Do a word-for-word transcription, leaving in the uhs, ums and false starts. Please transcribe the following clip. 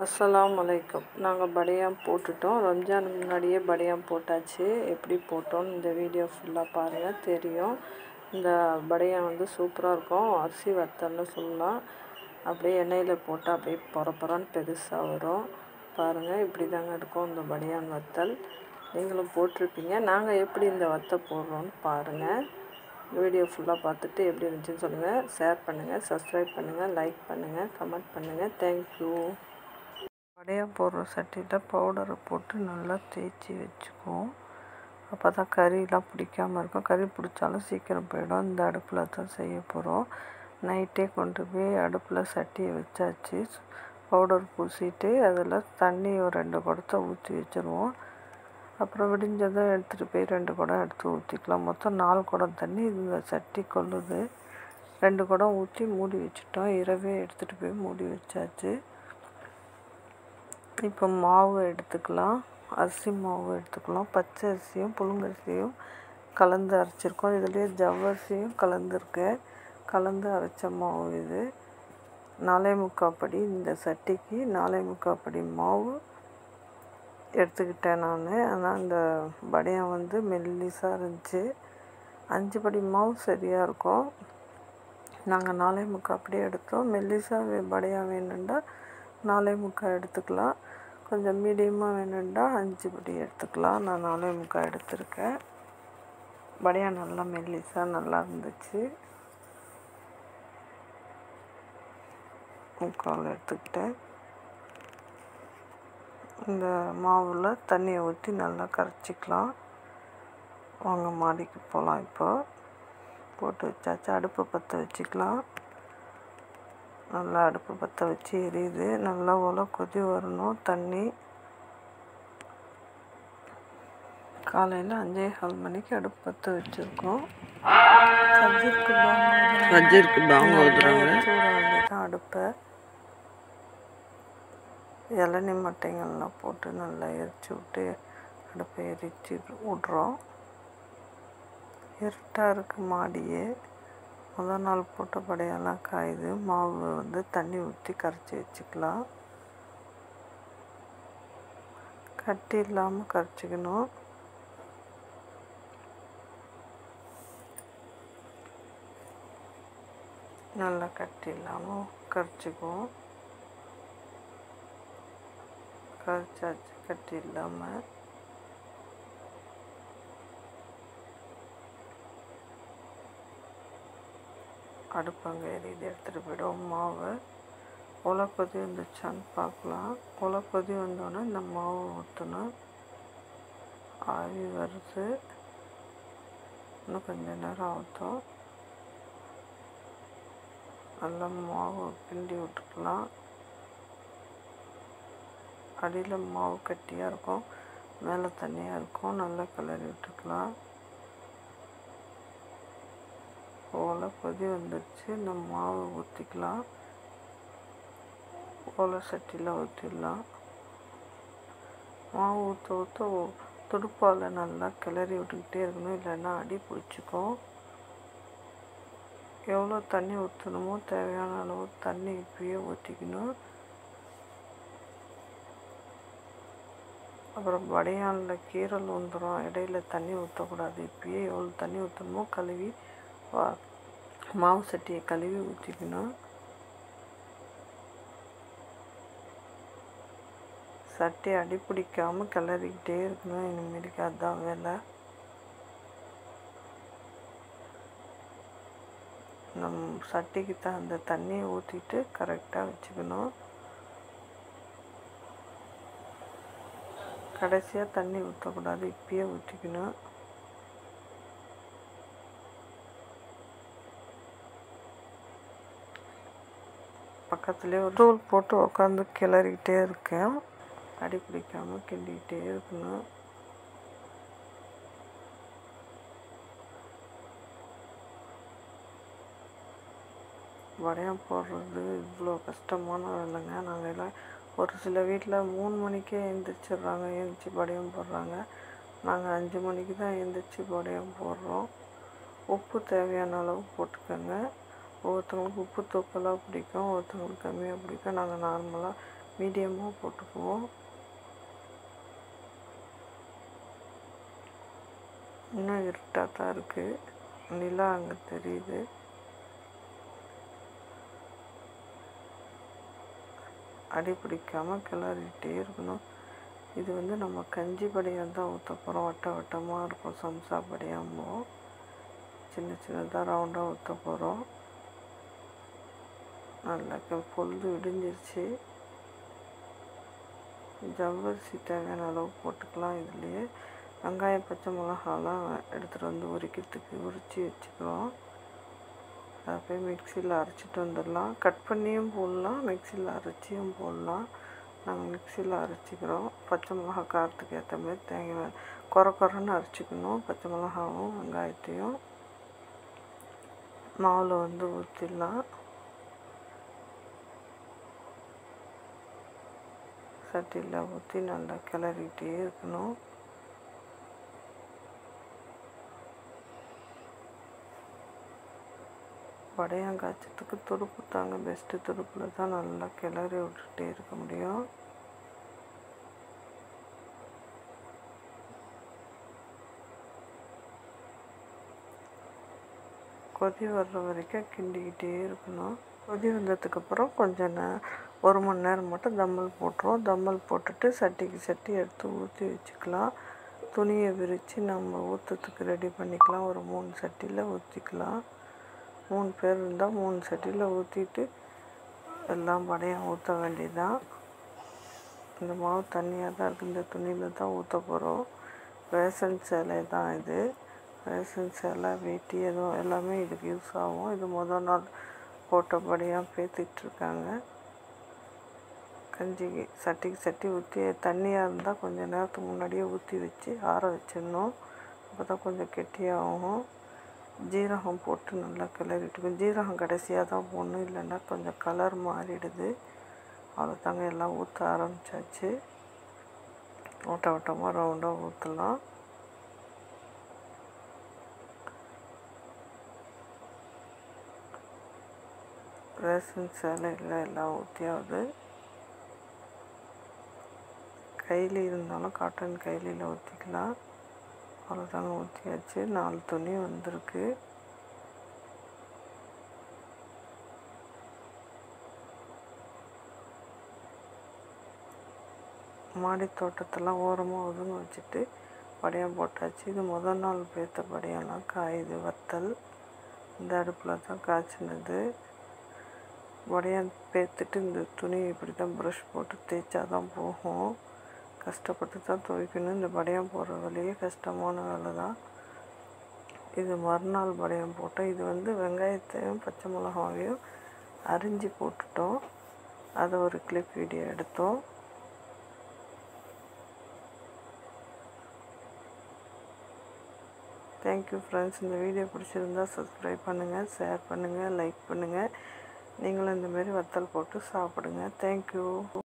அஸ்ஸலாமு அலைக்கும். நாங்கள் படையாம் போட்டுட்டோம். ரம்ஜான் முன்னாடியே படையாம் போட்டாச்சு. எப்படி போட்டோன்னு இந்த வீடியோ ஃபுல்லாக பாருங்கள், தெரியும். இந்த படையாம் வந்து சூப்பராக இருக்கும். அரிசி வத்தல்னு சொல்லலாம். அப்படியே எண்ணெயில் போட்டால் அப்படியே பொற பொறன்னு பெருசாக வரும். பாருங்கள், இப்படி தாங்க இருக்கும் இந்த படையான் வத்தல். நீங்களும் போட்டிருப்பீங்க. நாங்கள் எப்படி இந்த வத்தை போடுறோன்னு பாருங்கள். வீடியோ ஃபுல்லாக பார்த்துட்டு எப்படி இருந்துச்சுன்னு சொல்லுங்கள். ஷேர் பண்ணுங்கள், சப்ஸ்கிரைப் பண்ணுங்கள், லைக் பண்ணுங்கள், கமெண்ட் பண்ணுங்கள். தேங்க்யூ. வடையாக போடுற சட்டியில் பவுடரை போட்டு நல்லா தேய்ச்சி வச்சுக்குவோம். அப்போ தான் கறியெலாம் பிடிக்காமல் இருக்கும். கறி பிடிச்சாலும் சீக்கிரம் போயிடும். இந்த அடுப்பில் தான் செய்ய போகிறோம். நைட்டே கொண்டு போய் அடுப்பில் சட்டியை வச்சாச்சு. பவுடர் பூசிட்டு அதில் தண்ணி ஒரு ரெண்டு குடத்தை ஊற்றி வச்சுருவோம். அப்புறம் விடிஞ்சதும் எடுத்துகிட்டு போய் ரெண்டு குடம் எடுத்து ஊற்றிக்கலாம். மொத்தம் நாலு குடம் தண்ணி இந்த சட்டி கொள்ளுது. ரெண்டு குடம் ஊற்றி மூடி வச்சுட்டோம். இரவே எடுத்துகிட்டு போய் மூடி வச்சாச்சு. இப்போ மாவு எடுத்துக்கலாம். அரிசி மாவு எடுத்துக்கலாம். பச்சை அரிசியும் புழுங்கரிசியும் கலந்து அரைச்சிருக்கோம். இதுலேயே ஜவ்வரிசியும் கலந்துருக்கு. கலந்து அரைச்ச மாவு இது. நாலே முக்கால் படி இந்த சட்டிக்கு நாலே முக்கால் படி மாவு எடுத்துக்கிட்டேன் நான். ஆனால் இந்த படையம் வந்து மெல்லிசாக இருந்துச்சு. அஞ்சு படி மாவு சரியாக இருக்கும். நாங்கள் நாலே முக்கால் படி எடுத்தோம். மெல்லிசாக படையாக வேணுண்டா நாலே முக்கால் எடுத்துக்கலாம். கொஞ்சம் மீடியமாக வேணுண்டா அஞ்சு படி எடுத்துக்கலாம். நான் நாலே முக்கால் எடுத்திருக்கேன். படையாக நல்லா மெல்லிசாக நல்லா இருந்துச்சு. முக்கால் எடுத்துக்கிட்டேன். இந்த மாவில் தண்ணியை ஊற்றி நல்லா கரைச்சிக்கலாம். வாங்க மாடிக்கு போகலாம். இப்போ போட்டு வச்சாச்சு. அடுப்பை பற்ற வச்சுக்கலாம். நல்லா அடுப்பு பற்ற வச்சு எரியுது. நல்லா ஒலை கொதி வரணும். தண்ணி காலையில் அஞ்சே கால் மணிக்கு அடுப்பு பற்ற வச்சுருக்கோம். ஃபஜ்ருக்கு பாங்க ஊதுறாங்க. தான் அடுப்பை இளநி மட்டைங்கள்லாம் போட்டு நல்லா எரிச்சு விட்டு அடுப்பை எரிச்சு விட்றோம். இருட்டாக இருக்குது மாடியே. முதல் நாள் போட்ட படையெல்லாம் காயுது. மாவு வந்து தண்ணி ஊற்றி கரைச்சி வச்சுக்கலாம். கட்டி இல்லாமல் கரைச்சிக்கணும். நல்லா கட்டி இல்லாமல் கரைச்சிக்குவோம். கரைச்சாச்சு கட்டி இல்லாமல். அடுப்பு அங்கே எரியுது. எடுத்துகிட்டு போய்டும் மாவை. ஒலை கொதி வந்துச்சான்னு பார்க்கலாம். ஒலை கொதி வந்தோடனே இந்த மாவை ஊற்றணும். ஆவி வருது. இன்னும் கொஞ்சம் நேரம் ஆகட்டும். நல்லா மாவு கிண்டி விட்டுக்கலாம். அடியில் மாவு கட்டியாக இருக்கும், மேலே தண்ணியாக இருக்கும். நல்லா கிளறி விட்டுக்கலாம். ஓலை கொதி வந்துடுச்சு. இந்த மாவு ஊற்றிக்கலாம். ஓலை சட்டியில் ஊற்றிடலாம். மாவு ஊற்ற ஊற்ற துடுப்பால் நல்லா கிளறி விட்டுக்கிட்டே இருக்கணும். இல்லைன்னா அடி பிடிச்சிக்கும். எவ்வளோ தண்ணி ஊற்றணுமோ தேவையான அளவு தண்ணி இப்பயே ஊற்றிக்கணும். அப்புறம் வடையானில் கீரல் வந்துடும். இடையில தண்ணி ஊற்றக்கூடாது. இப்பயே எவ்வளோ தண்ணி ஊற்றணுமோ கழுவி மாவு சட்டியை கழுவி ஊற்றிக்கணும். சட்டி அடி பிடிக்காமல் கிளறிக்கிட்டே இருக்கணும். இனிமேலுக்கு அதுதான் வேலை. நம் சட்டிக்கு தகுந்த தண்ணியை ஊற்றிட்டு கரெக்டாக வச்சுக்கணும். கடைசியாக தண்ணி ஊற்றக்கூடாது. இப்பயே ஊற்றிக்கணும். பக்கத்துலேயே ஒரு டூல் போட்டு உட்காந்து கிளறிக்கிட்டே இருக்கேன். அடி பிடிக்காமல் கிண்டிக்கிட்டே இருக்கணும். வடையம் போடுறது இவ்வளோ கஷ்டமான வேலைங்க. நாங்கள் எல்லாம் ஒரு சில வீட்டில் மூணு மணிக்கே எழுந்திரிச்சிட்றாங்க. எழுந்திரிச்சி வடையம் போடுறாங்க. நாங்கள் அஞ்சு மணிக்கு தான் எழுந்திரிச்சி வடையம் போடுறோம். உப்பு தேவையான அளவு போட்டுக்கோங்க. ஒவ்வொருத்தவங்களுக்கு உப்பு தூக்கலாக பிடிக்கும், ஒருத்தவங்களுக்கு கம்மியாக பிடிக்கும். நாங்கள் நார்மலாக மீடியமாக போட்டுக்குவோம். இன்னும் இருட்டாக தான் இருக்குது. நிலா அங்கே தெரியுது. அடி பிடிக்காமல் கிளறிட்டே இருக்கணும். இது வந்து நம்ம கஞ்சி படியம் தான் ஊற்ற போகிறோம். வட்ட வட்டமாக இருக்கும். சம்சா படியாமோ சின்ன சின்னதாக ரவுண்டாக ஊற்ற போகிறோம். நல்லா பொழுது விடிஞ்சிருச்சு. ஜவ்வரிசி தேவையான அளவு போட்டுக்கலாம். இதுலேயே வெங்காயம் பச்சை மிளகாலாம் எடுத்துகிட்டு வந்து உரிக்கிறதுக்கு உரித்து வச்சுக்கிறோம். அதை போய் மிக்சியில் அரைச்சிட்டு வந்துடலாம். கட் பண்ணியும் போடலாம், மிக்சியில் அரைச்சியும் போடலாம். நாங்கள் மிக்சியில் அரைச்சிக்கிறோம். பச்சை மிளகா காரத்துக்கு ஏற்ற மாதிரி தேங்காய் குறை குறைன்னு அரைச்சிக்கணும். பச்சை மிளகாவும் வெங்காயத்தையும் மாவில் வந்து ஊற்றிடலாம். சட்டியில் ஊற்றி நல்லா கிளறிக்கிட்டே இருக்கணும். வடையம் காய்ச்சத்துக்கு துடுப்பு தாங்க பெஸ்ட்டு. துடுப்பில் தான் நல்லா கிளறி விட்டுட்டே இருக்க முடியும். கொதி வர்ற வரைக்கும் கிண்டிக்கிட்டே இருக்கணும். கொதி வந்ததுக்கப்புறம் கொஞ்சம் நே ஒரு மணி நேரம் மட்டும் தம்மல் போட்டுருவோம். தம்மல் போட்டுட்டு சட்டிக்கு சட்டி எடுத்து ஊற்றி வச்சுக்கலாம். துணியை விரித்து நம்ம ஊற்றத்துக்கு ரெடி பண்ணிக்கலாம். ஒரு மூணு சட்டியில் ஊற்றிக்கலாம். மூணு பேர் இருந்தால் மூணு சட்டியில் ஊற்றிட்டு எல்லாம் வடையாக ஊற்ற வேண்டியதுதான். இந்த மாவு தண்ணியாக தான் இருக்குது. இந்த துணியில் தான் ஊற்ற போகிறோம். ரேஷன் சேலை தான் இது. ரேஷன் சேலை வேட்டி எதுவும் எல்லாமே இதுக்கு யூஸ் ஆகும். இது முதல் நாள் போட்டபடியாக பேத்திட்ருக்காங்க. கஞ்சிக்கு சட்டிக்கு சட்டி ஊற்றி தண்ணியாக இருந்தால் கொஞ்சம் நேரத்துக்கு முன்னாடியே ஊற்றி வச்சு ஆற வச்சிடணும். அப்போ தான் கொஞ்சம் கெட்டியாகும். ஜீரகம் போட்டு நல்லா கிளறிட்டுக்கும். ஜீரகம் கடைசியாக தான் போடணும், இல்லைன்னா கொஞ்சம் கலர் மாறிடுது. அவ்வளோதாங்க, எல்லாம் ஊற்ற ஆரம்பித்தாச்சு. ஓட்ட ஓட்டமாக ரவுண்டாக ஊற்றலாம். ரேஷன் சேலையில் எல்லாம் ஊற்றியாவது கைலி இருந்தாலும் காட்டன் கைலியில் ஊற்றிக்கலாம். அவ்வளோதாங்க, ஊற்றியாச்சு. நாலு துணி வந்திருக்கு. மாடி தோட்டத்தெல்லாம் ஓரமாக ஒதுங்க வச்சுட்டு வடையம் போட்டாச்சு. இது முதல் நாள் பேத்த வடையெல்லாம் காயுது. வத்தல் இந்த அடுப்பில் தான் காய்ச்சினது. வடையம் பேத்துட்டு இந்த துணி இப்படி தான் ப்ரஷ் போட்டு தேய்ச்சா தான் போகும். கஷ்டப்பட்டு தான் துவைக்கணும். இந்த வடையம் போடுற வேலையே கஷ்டமான வேலை தான். இது மறுநாள் வடையம் போட்டோம். இது வந்து வெங்காயத்தையும் பச்சை மிளகாவையும் அரிஞ்சு போட்டுட்டோம். அதை ஒரு கிளிப் வீடியோ எடுத்தோம். Thank you friends. இந்த வீடியோ பிடிச்சிருந்தா சப்ஸ்கிரைப் பண்ணுங்கள், ஷேர் பண்ணுங்கள், லைக் பண்ணுங்கள். நீங்களும் இந்தமாரி வத்தல் போட்டு சாப்பிடுங்க. தேங்க்யூ.